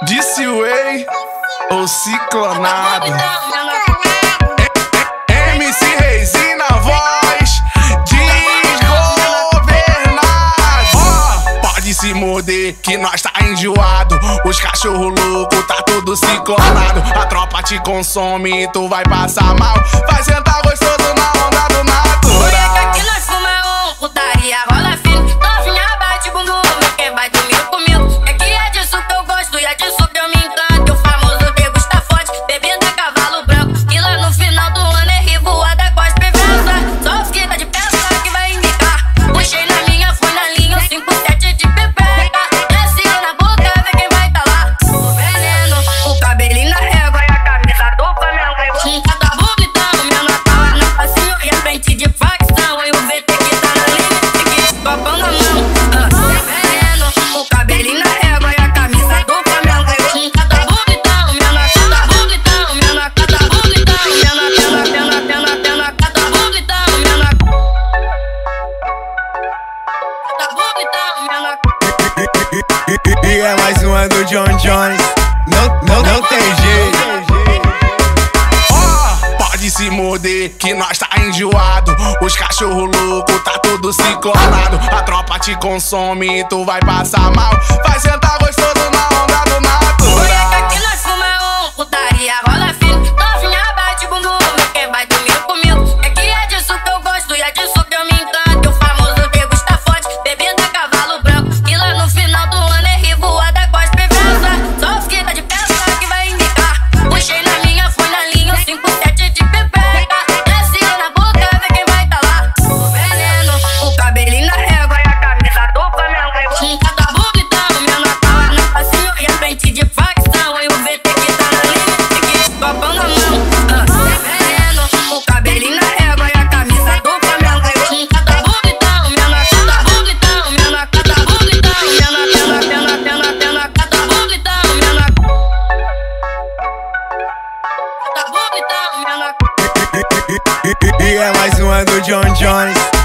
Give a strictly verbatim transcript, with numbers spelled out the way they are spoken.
Disse Way ou Ciclonado. M C Reizinho na voz, desgovernado. Oh, pode se morder que nós tá enjoado. Os cachorro louco tá tudo ciclonado. A tropa te consome e tu vai passar mal. Vai sentar gostoso na onda do natural. Aqui nós fuma um, putaria rola fino. Novinha bate bumbum, quem vai dormir comigo. É que é disso que eu gosto e é disso que eu me encanto. O famoso degusta forte, bebida cavalo branco. E lá no final do ano é revoada com as prevenças. Só os que tá de peça que vai indicar. Puxei na minha, fui na linha, cinco sete de pepeca. Desce na boca, vê quem vai tá lá. O veneno, o cabelinho na régua e a camisa do Flamengo. Cada bonitão, meu Natal é no passinho e a frente de facção. E o V T que tá na linha, fique copão na mão. Ah, veneno, o cabelinho na régua e a camisa do Flamengo. Cada bonitão, meu Natal tá bonitão, meu Natal tá bonitão. Pena, pena, pena, pena, pena, cada bonitão, meu Natal tá bonitão, meu Natal. E é mais uma do John Jones. Não, não, não tem jeito. Oh, pode se morder que nós tá enjoado. Os cachorro louco tá tudo ciclonado. A tropa te consome e tu vai passar mal. Vai sentar gostoso na onda do natural. Aqui nós fuma um, putaria rola fino. Novinha bate bumbum, quem vai dormir comigo. É que é disso que eu gosto e é disso que eu me encanto. O famoso degusta forte, bebida cavalo branco. E lá no final do ano é revoada com as prevenças. Só os que tá de peça que vai indicar. Puxei na minha, fui na linha, cinco sete de pepeca. Desce na boca, vê quem vai tá lá. O veneno, o cabelinho na régua e a camisa do Flamengo. Cada bonitão, meu Natal é no passinho e a frente de facção. E o V T que tá na linha, fique copão na mão. Ah, veneno, o cabelinho na régua e a camisa do Flamengo. Cada bonitão, meu Natal tá bonitão, meu Natal tá bonitão. Pena, pena, pena, pena, pena, cada bonitão, meu Natal tá bonitão, meu Natal. E é mais uma do John Jones.